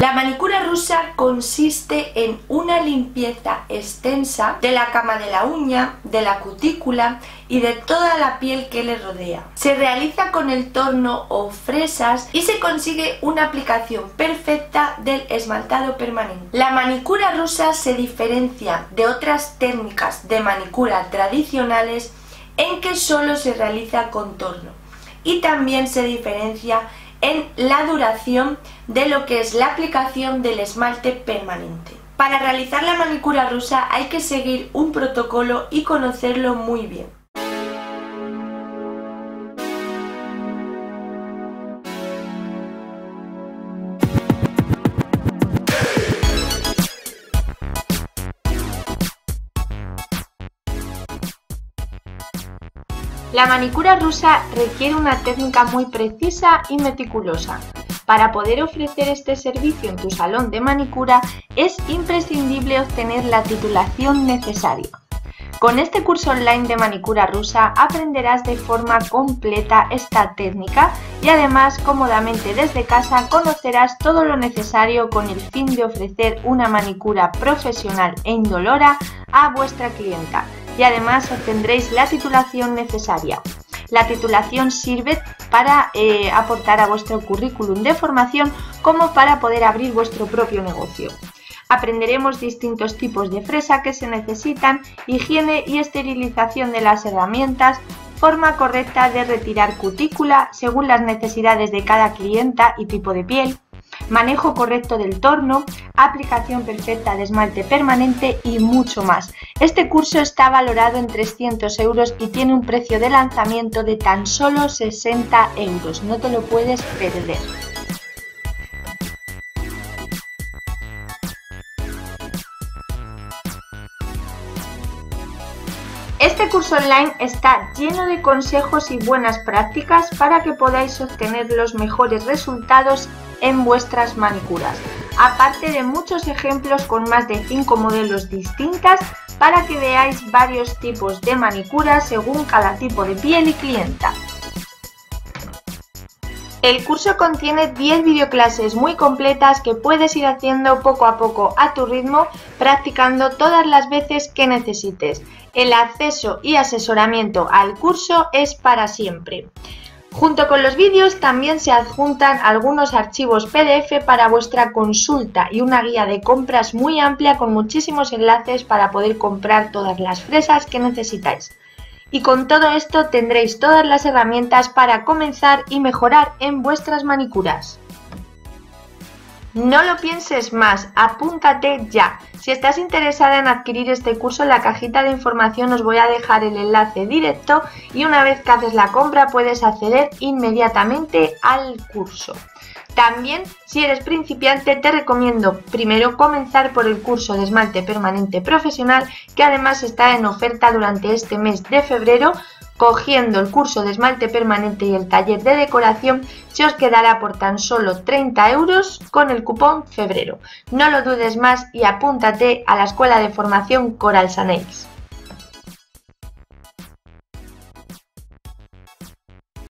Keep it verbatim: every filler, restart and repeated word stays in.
La manicura rusa consiste en una limpieza extensa de la cama de la uña, de la cutícula y de toda la piel que le rodea. Se realiza con el torno o fresas y se consigue una aplicación perfecta del esmaltado permanente. La manicura rusa se diferencia de otras técnicas de manicura tradicionales en que solo se realiza con torno, y también se diferencia en la duración de lo que es la aplicación del esmalte permanente. Para realizar la manicura rusa hay que seguir un protocolo y conocerlo muy bien. La manicura rusa requiere una técnica muy precisa y meticulosa. Para poder ofrecer este servicio en tu salón de manicura es imprescindible obtener la titulación necesaria. Con este curso online de manicura rusa aprenderás de forma completa esta técnica y además cómodamente desde casa conocerás todo lo necesario con el fin de ofrecer una manicura profesional e indolora a vuestra clienta. Y además obtendréis la titulación necesaria. La titulación sirve para eh, aportar a vuestro currículum de formación como para poder abrir vuestro propio negocio. Aprenderemos distintos tipos de fresa que se necesitan, higiene y esterilización de las herramientas, forma correcta de retirar cutícula según las necesidades de cada clienta y tipo de piel, manejo correcto del torno, aplicación perfecta de esmalte permanente y mucho más. Este curso está valorado en trescientos euros y tiene un precio de lanzamiento de tan solo sesenta euros. No te lo puedes perder. Este curso online está lleno de consejos y buenas prácticas para que podáis obtener los mejores resultados en vuestras manicuras, aparte de muchos ejemplos con más de cinco modelos distintas para que veáis varios tipos de manicuras según cada tipo de piel y clienta. El curso contiene diez videoclases muy completas que puedes ir haciendo poco a poco a tu ritmo, practicando todas las veces que necesites. El acceso y asesoramiento al curso es para siempre. Junto con los vídeos también se adjuntan algunos archivos P D F para vuestra consulta y una guía de compras muy amplia con muchísimos enlaces para poder comprar todas las fresas que necesitáis. Y con todo esto tendréis todas las herramientas para comenzar y mejorar en vuestras manicuras. No lo pienses más, apúntate ya. Si estás interesada en adquirir este curso, en la cajita de información os voy a dejar el enlace directo y una vez que haces la compra puedes acceder inmediatamente al curso. También, si eres principiante, te recomiendo primero comenzar por el curso de esmalte permanente profesional, que además está en oferta durante este mes de febrero. Cogiendo el curso de esmalte permanente y el taller de decoración se os quedará por tan solo treinta euros con el cupón febrero. No lo dudes más y apúntate a la escuela de formación Coral Sanex.